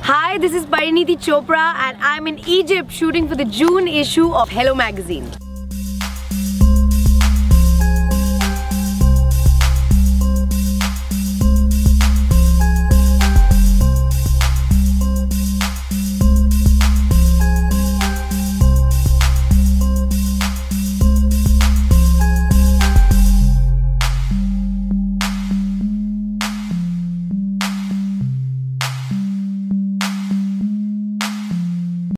Hi, this is Pariniti Chopra and I'm in Egypt shooting for the June issue of Hello Magazine.